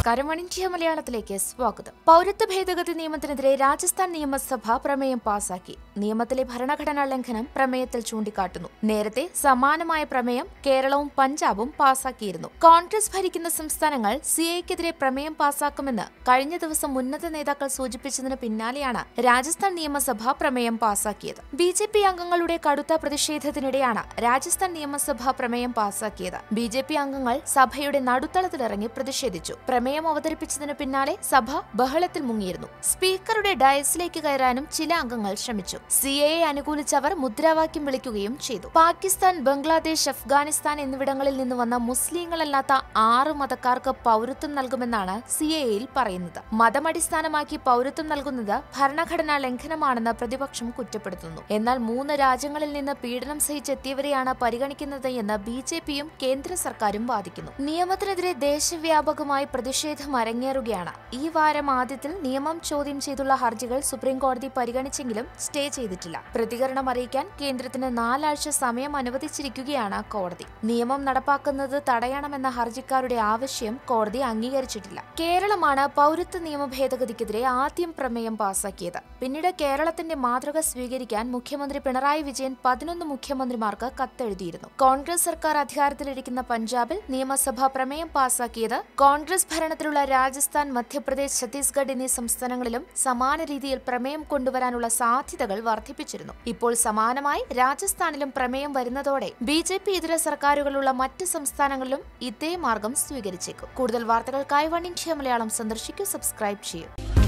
നമസ്കാരം. വണിജ്യ മലയാളത്തിലേക്ക് സ്വാഗതം. പൗരത്വ ഭേദഗതി നിയമത്തിനെതിരെ രാജസ്ഥാൻ നിയമസഭ പ്രമേയം പാസാക്കി. നിയമത്തിലെ ഭരണഘടനാ ലംഘനം പ്രമേയത്തിൽ ചൂണ്ടിക്കാട്ടുന്നു. നേരത്തെ സമാനമായ പ്രമേയം കേരളവും പഞ്ചാബും പാസാക്കിയിരുന്നു. കോൺഗ്രസ് ഭരിക്കുന്ന സംസ്ഥാനങ്ങൾ സിഎഎക്കെതിരെ പ്രമേയം പാസാക്കുമെന്ന് കഴിഞ്ഞ ദിവസം ഉന്നത നേതാക്കൾ സൂചിപ്പിച്ചതിന് പിന്നാലെയാണ് രാജസ്ഥാൻ നിയമസഭ പ്രമേയം പാസാക്കിയത്. ബിജെപി അംഗങ്ങളുടെ കടുത്ത പ്രതിഷേധത്തിനിടെയാണ് രാജസ്ഥാൻ നിയമസഭ പ്രമേയം പാസാക്കിയത്. ബിജെപി അംഗങ്ങൾ സഭയുടെ നടുത്തളത്തിലിറങ്ങി പ്രതിഷേധിച്ചു. പ്രമേയം അവതരിപ്പിച്ചതിന് പിന്നാലെ സഭ ബഹളത്തിൽ മുങ്ങിയിരുന്നു. സ്പീക്കറുടെ ഡയസിലേക്ക് കയറാനും ചില അംഗങ്ങൾ ശ്രമിച്ചു. സിഎഎ അനുകൂലിച്ചവർ മുദ്രാവാക്യം വിളിക്കുകയും ചെയ്തു. പാകിസ്ഥാൻ, ബംഗ്ലാദേശ്, അഫ്ഗാനിസ്ഥാൻ എന്നിവിടങ്ങളിൽ നിന്ന് വന്ന മുസ്ലിങ്ങളല്ലാത്ത 6 മതക്കാർക്ക് പൗരത്വം നൽകുമെന്നാണ് സിഎഎയിൽ പറയുന്നത്. മതമടിസ്ഥാനമാക്കി പൗരത്വം നൽകുന്നത് ഭരണഘടനാ ലംഘനമാണെന്ന് പ്രതിപക്ഷം കുറ്റപ്പെടുത്തുന്നു. എന്നാൽ 3 രാജ്യങ്ങളിൽ നിന്ന് പീഡനം സഹിച്ചെത്തിയവരെയാണ് പരിഗണിക്കുന്നത് എന്ന് ബിജെപിയും കേന്ദ്ര സർക്കാരും വാദിക്കുന്നു. നിയമത്തിനെതിരെ ദേശവ്യാപകമായി പ്രതിഷേധം അരങ്ങേറുകയാണ്. ഈ വാരം ആദ്യത്തിൽ നിയമം ചോദ്യം ചെയ്തുള്ള ഹർജികൾ സുപ്രീംകോടതി പരിഗണിച്ചെങ്കിലും സ്റ്റേ ചെയ്തിട്ടില്ല. പ്രതികരണം അറിയിക്കാൻ കേന്ദ്രത്തിന് 4 ആഴ്ച സമയം അനുവദിച്ചിരിക്കുകയാണ് കോടതി. നിയമം നടപ്പാക്കുന്നത് തടയണമെന്ന ഹർജിക്കാരുടെ ആവശ്യം കോടതി അംഗീകരിച്ചിട്ടില്ല. കേരളമാണ് പൗരത്വ നിയമ ഭേദഗതിക്കെതിരെ ആദ്യം പ്രമേയം പാസാക്കിയത്. പിന്നീട് കേരളത്തിന്റെ മാതൃക സ്വീകരിക്കാൻ മുഖ്യമന്ത്രി പിണറായി വിജയൻ 11 മുഖ്യമന്ത്രിമാർക്ക് കത്തെഴുതിയിരുന്നു. കോൺഗ്രസ് സർക്കാർ അധികാരത്തിലിരിക്കുന്ന പഞ്ചാബിൽ നിയമസഭ പ്രമേയം പാസാക്കിയത് കോൺഗ്രസ് ഭരണത്തിലുള്ള രാജസ്ഥാൻ, മധ്യപ്രദേശ്, ഛത്തീസ്ഗഡ് എന്നീ സംസ്ഥാനങ്ങളിലും സമാന രീതിയിൽ പ്രമേയം കൊണ്ടുവരാനുള്ള സാധ്യതകൾ വർദ്ധിപ്പിച്ചിരുന്നു. ഇപ്പോൾ സമാനമായി രാജസ്ഥാനിലും പ്രമേയം വരുന്നതോടെ ബിജെപി ഇതര സർക്കാരുകളുള്ള മറ്റ് സംസ്ഥാനങ്ങളിലും ഇതേ മാർഗം സ്വീകരിച്ചേക്കും. കൂടുതൽ വാർത്തകൾക്കായി വണിജ്യ മലയാളം സന്ദർശിക്കൂ, സബ്സ്ക്രൈബ് ചെയ്യൂ.